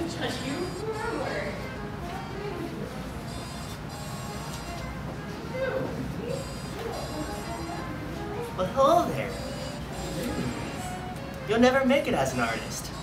judge you forward. Well, hello there. You'll never make it as an artist.